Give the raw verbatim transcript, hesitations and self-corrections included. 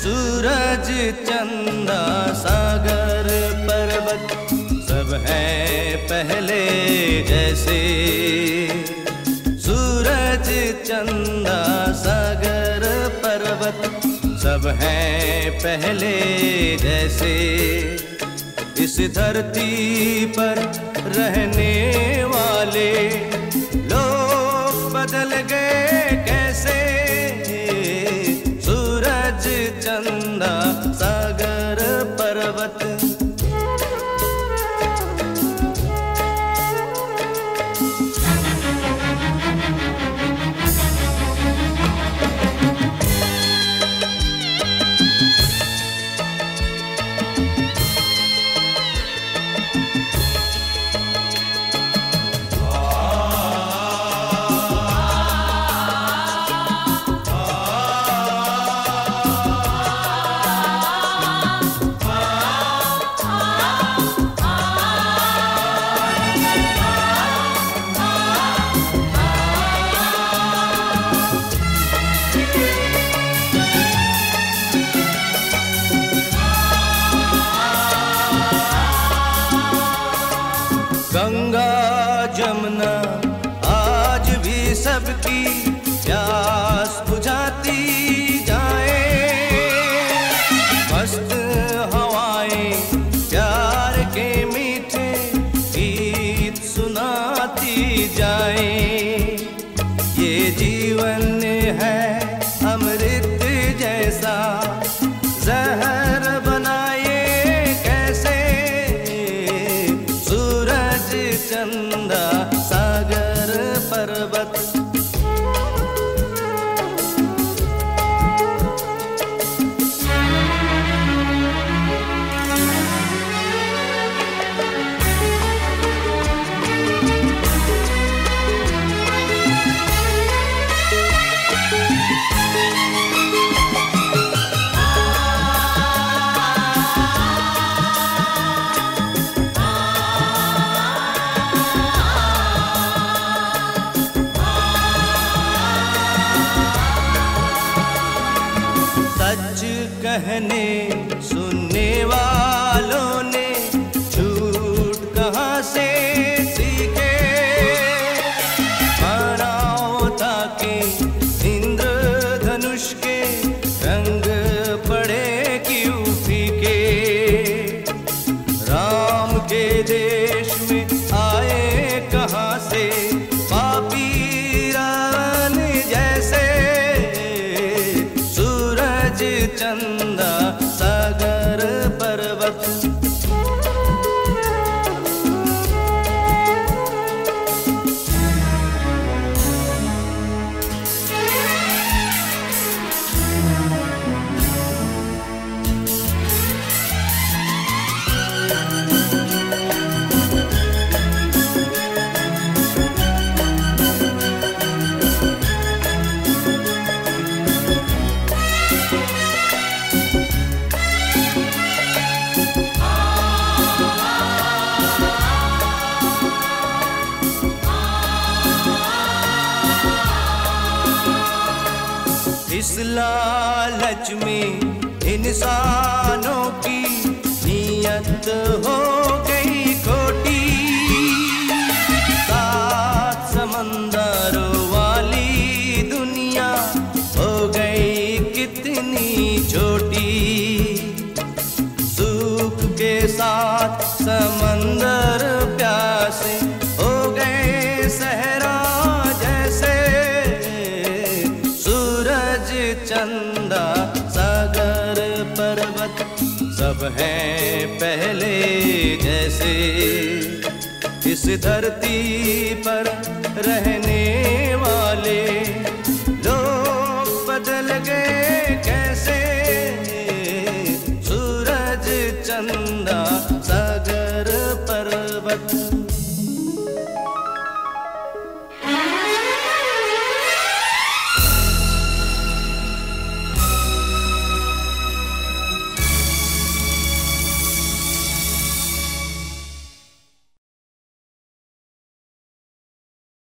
सूरज चंदा सागर पर्वत सब है पहले जैसे। सूरज चंदा सागर पर्वत सब है पहले जैसे। इस धरती पर रहने वाले लोग बदल गए कैसे। सूरज चंदा सागर पर्वत। गंगा जमुना आज भी सबकी प्यास बुझाती जाए। मस्त हवाएं प्यार के मीठे गीत सुनाती जाए। ये जीवन है अमृत जैसा जहर बनाए कैसे। सूरज चंदा सागर पर्वत। सच कहने सुनने वालों ने झूठ कहाँ से सीखे। मानव था कि इंद्रधनुष के रंग पड़े क्यों फीके। राम के देश में आए कहाँ से पापी रावण जैसे। चंदा सागर पर्वत। इस लालच में इंसानों की नीयत हो गई खोटी। सात समंदरों वाली दुनिया हो गई कितनी छोटी। सूख के साथ समंदर प्यासे हो गए सहरा जैसे। चंदा सागर पर्वत सब है पहले जैसे। इस धरती पर रहने